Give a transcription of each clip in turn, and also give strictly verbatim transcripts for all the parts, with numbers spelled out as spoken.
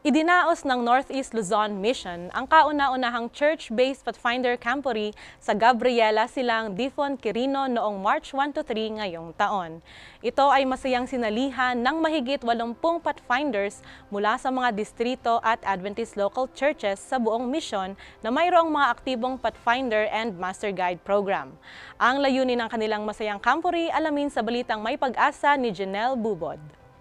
Idinaos ng Northeast Luzon Mission ang kauna-unahang church-based Pathfinder Camporee sa Gabriela Silang Difon Quirino noong March one to three ngayong taon. Ito ay masayang sinalihan ng mahigit walumpung Pathfinders mula sa mga distrito at Adventist local churches sa buong mission na mayroong mga aktibong Pathfinder and Master Guide program. Ang layunin ng kanilang masayang Camporee alamin sa balitang May Pag-asa ni Janelle Bubod.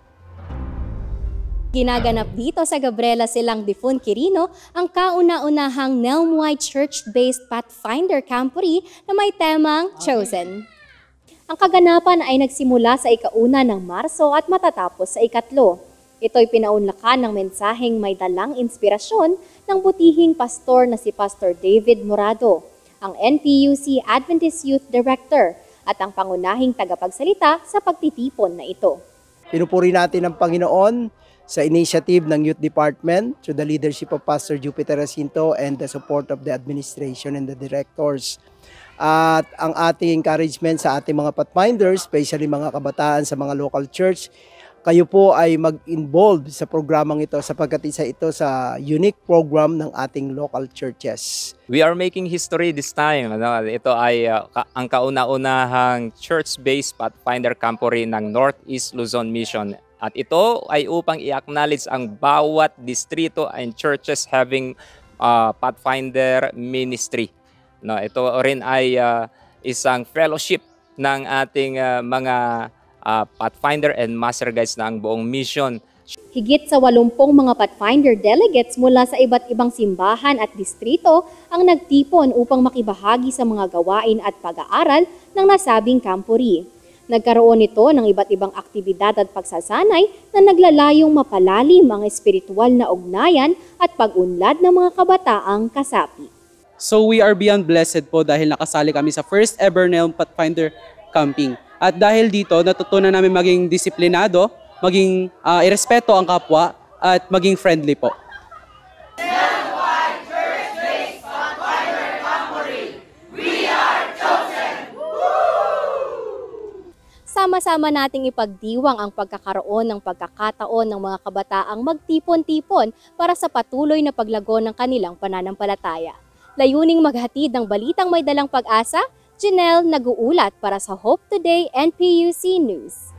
Ginaganap dito sa Gabriela Silang Difon Quirino ang kauna-unahang Nelm-wide church-based Pathfinder Camporee na may temang Chosen. Ang kaganapan ay nagsimula sa ikauna ng Marso at matatapos sa ikatlo. Ito'y pinaunlakan ng mensaheng may dalang inspirasyon ng butihing pastor na si Pastor David Morado, ang N P U C Adventist Youth Director at ang pangunahing tagapagsalita sa pagtitipon na ito. Pinupuri natin ang Panginoon sa initiative ng Youth Department through the leadership of Pastor Jupiter Jacinto and the support of the administration and the directors. At ang ating encouragement sa ating mga Pathfinders, especially mga kabataan sa mga local church, kayo po ay mag-involve sa programang ito sapagkat isa ito sa unique program ng ating local churches. We are making history this time. Ito ay uh, ang kauna-unahang church-based Pathfinder Camporee ng Northeast Luzon Mission. At ito ay upang i-acknowledge ang bawat distrito and churches having uh, Pathfinder ministry. No, ito rin ay uh, isang fellowship ng ating uh, mga uh, Pathfinder and Master Guides ng buong mission. Higit sa walumpung mga Pathfinder delegates mula sa iba't ibang simbahan at distrito ang nagtipon upang makibahagi sa mga gawain at pag-aaral ng nasabing Camporee. Nagkaroon ito ng iba't ibang aktibidad at pagsasanay na naglalayong mapalalim ang espiritual na ugnayan at pag-unlad ng mga kabataang kasapi. So we are beyond blessed po dahil nakasali kami sa first ever Nelm Pathfinder Camping. At dahil dito, natutunan namin maging disiplinado, maging uh, irespeto ang kapwa, at maging friendly po. Sama-sama nating ipagdiwang ang pagkakaroon ng pagkakataon ng mga kabataang magtipon-tipon para sa patuloy na paglago ng kanilang pananampalataya. Layuning maghatid ng balitang may dalang pag-asa, Janelle nag-uulat para sa Hope Today N P U C News.